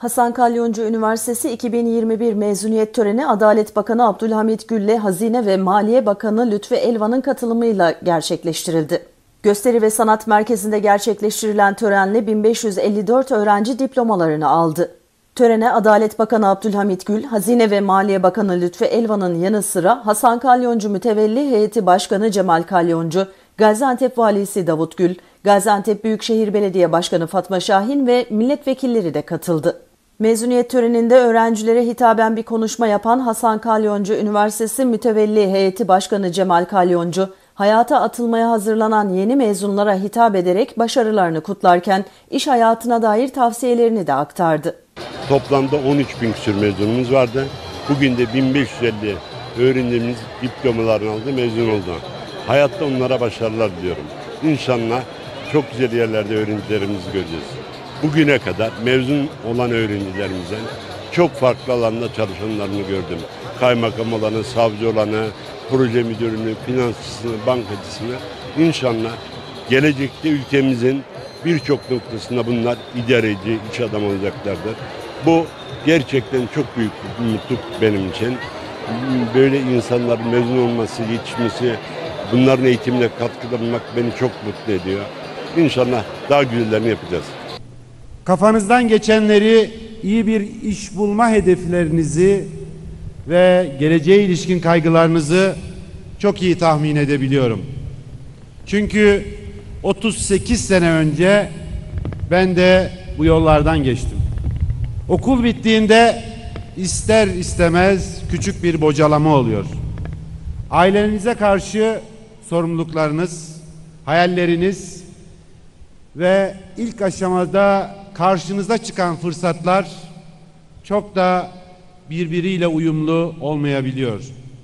Hasan Kalyoncu Üniversitesi 2021 mezuniyet töreni Adalet Bakanı Abdülhamit Gül'le Hazine ve Maliye Bakanı Lütfü Elvan'ın katılımıyla gerçekleştirildi. Gösteri ve Sanat Merkezi'nde gerçekleştirilen törenle 1554 öğrenci diplomalarını aldı. Törene Adalet Bakanı Abdülhamit Gül, Hazine ve Maliye Bakanı Lütfü Elvan'ın yanı sıra Hasan Kalyoncu Mütevelli Heyeti Başkanı Cemal Kalyoncu, Gaziantep Valisi Davut Gül, Gaziantep Büyükşehir Belediye Başkanı Fatma Şahin ve milletvekilleri de katıldı. Mezuniyet töreninde öğrencilere hitaben bir konuşma yapan Hasan Kalyoncu Üniversitesi Mütevelli Heyeti Başkanı Cemal Kalyoncu, hayata atılmaya hazırlanan yeni mezunlara hitap ederek başarılarını kutlarken iş hayatına dair tavsiyelerini de aktardı. Toplamda 13.000 küsur mezunumuz vardı. Bugün de 1550 öğrencimiz diplomalarını aldı, mezun oldu. Hayatta onlara başarılar diliyorum. İnşallah çok güzel yerlerde öğrencilerimizi göreceğiz. Bugüne kadar mezun olan öğrencilerimizden çok farklı alanda çalışanlarını gördüm. Kaymakam olanı, savcı olanı, proje müdürünü, finansçısını, bankacısını. İnşallah gelecekte ülkemizin birçok noktasında bunlar idareci, iş adamı olacaklardır. Bu gerçekten çok büyük bir mutluluk benim için. Böyle insanların mezun olması, yetişmesi, bunların eğitimine katkıda bulunmak beni çok mutlu ediyor. İnşallah daha güzellerini yapacağız. Kafanızdan geçenleri, iyi bir iş bulma hedeflerinizi ve geleceğe ilişkin kaygılarınızı çok iyi tahmin edebiliyorum. Çünkü 38 sene önce ben de bu yollardan geçtim. Okul bittiğinde ister istemez küçük bir bocalama oluyor. Ailenize karşı sorumluluklarınız, hayalleriniz ve ilk aşamada karşınıza çıkan fırsatlar çok da birbiriyle uyumlu olmayabiliyor.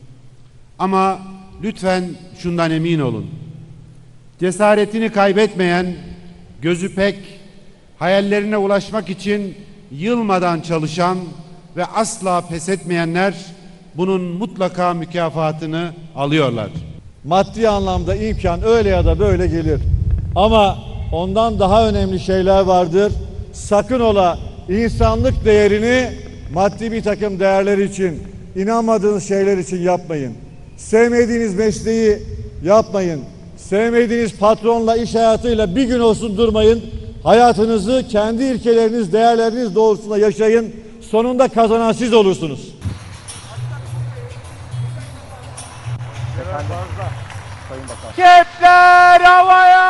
Ama lütfen şundan emin olun. Cesaretini kaybetmeyen, gözü pek, hayallerine ulaşmak için yılmadan çalışan ve asla pes etmeyenler bunun mutlaka mükafatını alıyorlar. Maddi anlamda imkan öyle ya da böyle gelir. Ama ondan daha önemli şeyler vardır. Sakın ola insanlık değerini maddi bir takım değerler için, inanmadığınız şeyler için yapmayın. Sevmediğiniz mesleği yapmayın. Sevmediğiniz patronla, iş hayatıyla bir gün olsun durmayın. Hayatınızı kendi ilkeleriniz, değerleriniz doğrultusunda yaşayın. Sonunda kazanan siz olursunuz. Kepler havaya!